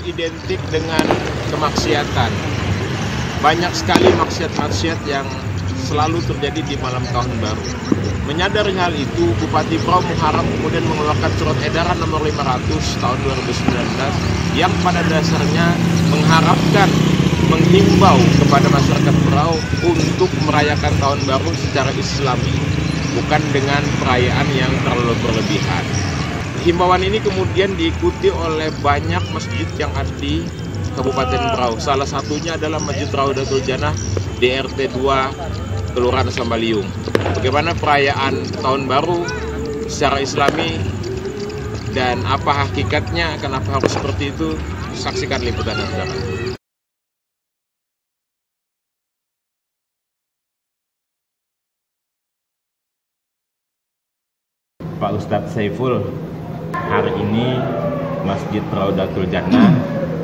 identik dengan kemaksiatan. Banyak sekali maksiat-maksiat yang selalu terjadi di malam tahun baru. Menyadari hal itu, Bupati Berau Muharram kemudian mengeluarkan surat edaran nomor 500 tahun 2019 yang pada dasarnya mengharapkan, menghimbau kepada masyarakat Berau untuk merayakan tahun baru secara Islami, bukan dengan perayaan yang terlalu berlebihan. Himbauan ini kemudian diikuti oleh banyak masjid yang ada di Kabupaten Berau. Salah satunya adalah Masjid Raudatul Jannah di RT 2 Kelurahan Sambaliung. Bagaimana perayaan tahun baru secara Islami dan apa hakikatnya, kenapa harus seperti itu? Saksikan liputannya, saudara. Pak Ustadz Saiful, hari ini Masjid Raudatul Jannah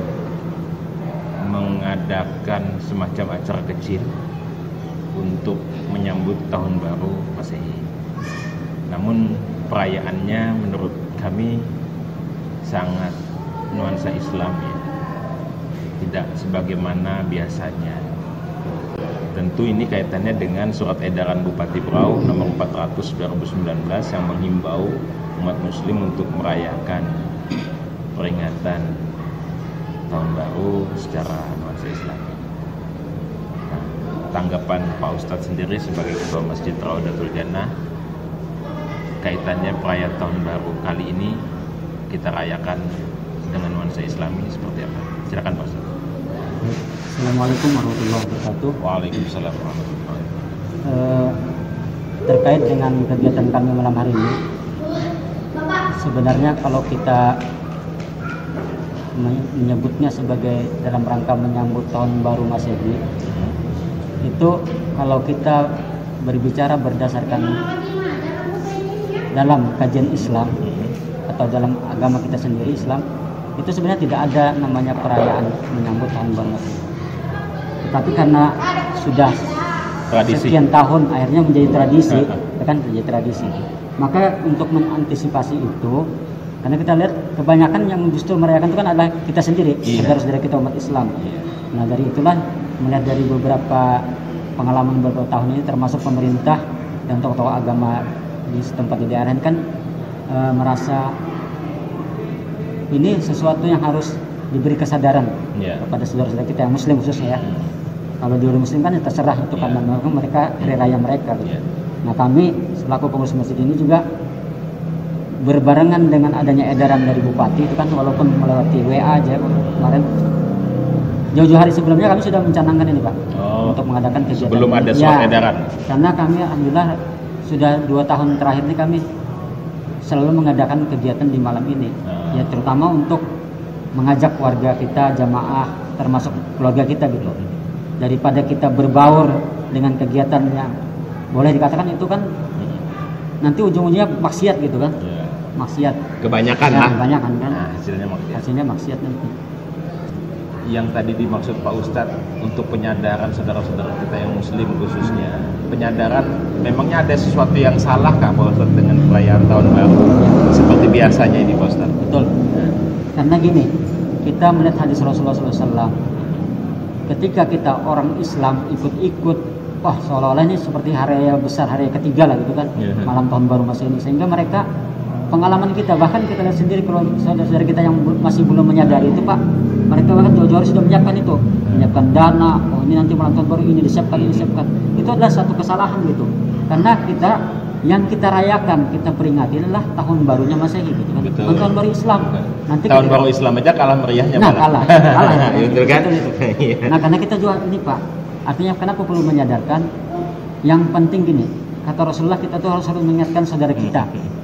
mengadakan semacam acara kecil untuk menyambut tahun baru Masehi. Namun perayaannya menurut kami sangat nuansa Islam, ya. Tidak sebagaimana biasanya. Tentu ini kaitannya dengan surat edaran Bupati Berau nomor 400 2019 yang menghimbau umat muslim untuk merayakan peringatan tahun baru secara nuansa Islam. Nah, tanggapan Pak Ustadz sendiri sebagai Ketua Masjid Raudatul Jannah kaitannya perayaan tahun baru kali ini kita rayakan dengan nuansa Islami seperti apa? Silakan Pak Ustadz. Assalamualaikum warahmatullahi wabarakatuh. Waalaikumsalam warahmatullahi wabarakatuh. Terkait dengan kegiatan kami malam hari ini, sebenarnya kalau kita menyebutnya sebagai dalam rangka menyambut tahun baru Masehi, itu kalau kita berbicara berdasarkan dalam kajian Islam atau dalam agama kita sendiri Islam, itu sebenarnya tidak ada namanya perayaan menyambut tahun baru Masehi. Tetapi karena sudah sekian tahun akhirnya menjadi tradisi, kan menjadi tradisi. Maka untuk mengantisipasi itu, karena kita lihat kebanyakan yang justru merayakan itu kan adalah kita sendiri, saudara-saudara kita umat Islam. Nah dari itulah, melihat dari beberapa pengalaman beberapa tahun ini, termasuk pemerintah dan tokoh-tokoh agama di setempat di daerah ini kan merasa ini sesuatu yang harus diberi kesadaran kepada saudara-saudara kita yang Muslim khususnya, ya. Kalau di luar Muslim kan ya terserah itu karena mereka hari raya mereka. Gitu. Nah kami selaku pengurus masjid ini juga berbarengan dengan adanya edaran dari Bupati itu kan, walaupun melewati WA aja kemarin, jauh-jauh hari sebelumnya kami sudah mencanangkan ini Pak, untuk mengadakan kegiatan. Sebelum ada surat edaran. Karena kami alhamdulillah sudah 2 tahun terakhir ini kami selalu mengadakan kegiatan di malam ini, ya terutama untuk mengajak warga kita, jamaah, termasuk keluarga kita gitu. Daripada kita berbaur dengan kegiatan yang boleh dikatakan itu kan nanti ujung-ujungnya maksiat gitu kan. Maksiat. Kebanyakan ya, kebanyakan kan. Nah, hasilnya maksiat nanti. Yang tadi dimaksud Pak Ustadz untuk penyadaran saudara-saudara kita yang Muslim khususnya, penyadaran memangnya ada sesuatu yang salah kah Pak Ustadz dengan perayaan tahun baru seperti biasanya ini Pak Ustadz? Betul. Karena gini, kita melihat hadis Rasulullah SAW, ketika kita orang Islam ikut-ikut, wah seolah-olah ini seperti hari raya besar, hari raya ketiga lah gitu kan, malam tahun baru Masehi ini, sehingga mereka, pengalaman kita, bahkan kita lihat sendiri kalau saudara-saudara kita yang masih belum menyadari itu Pak, mereka bahkan jauh-jauh sudah menyiapkan itu, menyiapkan dana, oh ini nanti malam tahun baru ini disiapkan, ini disiapkan. Itu adalah satu kesalahan gitu, karena kita yang kita rayakan, kita peringati adalah tahun barunya Masehi gitu kan. Betul. Tahun baru Islam. Nanti tahun baru Islam aja kalah meriahnya. Nah, kalah. Betul kan? Nah, karena kita juga ini Pak, artinya kenapa perlu menyadarkan? Yang penting gini, kata Rasulullah, kita tuh harus mengingatkan saudara kita.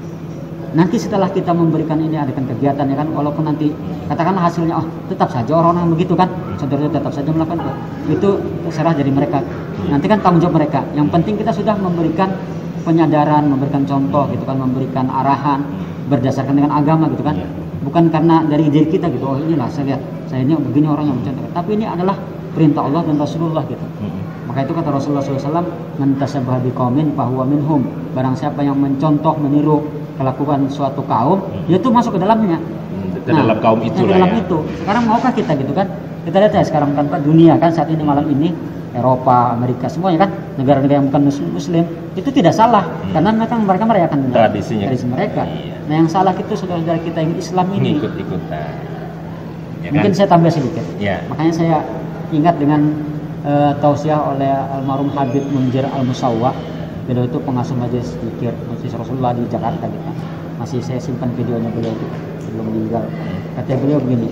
Nanti setelah kita memberikan ini, adakan kegiatan ya kan, walaupun nanti katakanlah hasilnya tetap saja orang-orang begitu kan, saudara tetap saja melakukan itu, terserah dari mereka. Nanti kan tanggung jawab mereka. Yang penting kita sudah memberikan penyadaran, memberikan contoh gitu kan, memberikan arahan berdasarkan dengan agama gitu kan, bukan karena dari diri kita gitu, oh inilah saya lihat saya ini begini orang yang mencontoh, tapi ini adalah perintah Allah dan Rasulullah gitu. Maka itu kata Rasulullah SAW, man tasabbaha biqaumin fahuwa minhum, barang siapa yang mencontoh, meniru kelakuan suatu kaum, dia itu masuk ke dalamnya. dalam kaum itu lah dalam ya. itu. Sekarang maukah kita gitu kan? Kita lihat ya sekarang kan Pak, dunia kan saat ini malam ini Eropa, Amerika semuanya kan negara-negara yang bukan muslim itu tidak salah karena mereka merayakan tradisi mereka. Iya. Nah yang salah itu saudara-saudara kita yang Islam ini ikut-ikutan. Ya mungkin kan? saya tambah sedikit. Ya. Makanya saya ingat dengan tausiah oleh almarhum Habib Munzir Al-Musawwa. Beliau itu pengasuh majelis zikir Majelis Rasulullah di Jakarta gitu. Masih saya simpan videonya beliau itu belum meninggal. Kata beliau begini,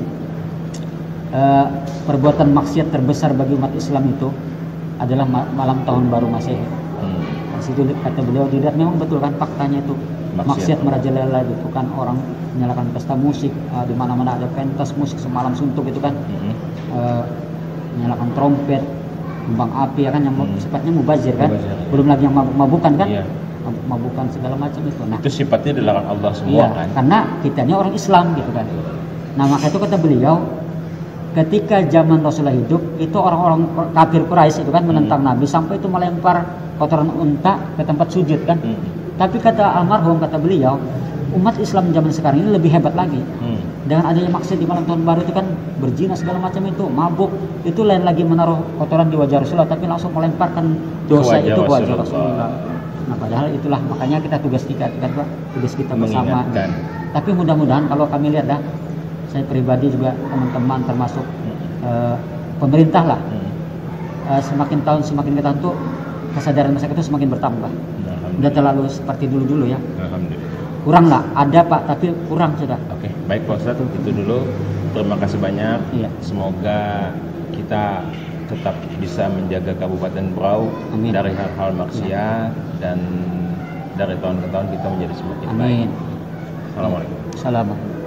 perbuatan maksiat terbesar bagi umat Islam itu adalah malam tahun baru Masehi. Situ kata beliau dilihat memang betul kan faktanya itu maksiat merajalela itu kan orang menyalakan pesta musik di mana-mana ada pentas musik semalam suntuk itu kan menyalakan trompet, kembang api ya kan yang sifatnya mubazir kan, belum lagi yang mabuk-mabukan kan, mabuk-mabukan segala macam itu. Nah itu sifatnya dilarang Allah semua kan. Karena kitanya orang Islam gitu kan. Nah maka itu kata beliau ketika zaman Rasulullah hidup itu orang-orang kafir Quraisy itu kan menentang Nabi sampai itu melempar kotoran unta ke tempat sujud kan. Tapi kata almarhum kata beliau umat Islam zaman sekarang ini lebih hebat lagi. Dengan adanya maksiat di malam tahun baru itu kan berzina segala macam itu mabuk itu lain lagi menaruh kotoran di wajah Rasulullah tapi langsung melemparkan dosa itu ke wajah Rasulullah. Nah padahal itulah makanya kita tugas kita bersama. Tapi mudah-mudahan kalau kami lihat dah saya pribadi juga teman-teman termasuk pemerintah lah semakin tahun semakin ke tahun tuh kesadaran masyarakat itu semakin bertambah. Udah terlalu seperti dulu ya. Alhamdulillah. Kurang lah, ada Pak tapi kurang sudah. Oke, baik Pak Ustadz itu dulu. Terima kasih banyak. Iya. Semoga kita tetap bisa menjaga Kabupaten Berau dari hal-hal maksiat dan dari tahun ke tahun kita menjadi semakin baik. Amin. Assalamualaikum. Assalamualaikum.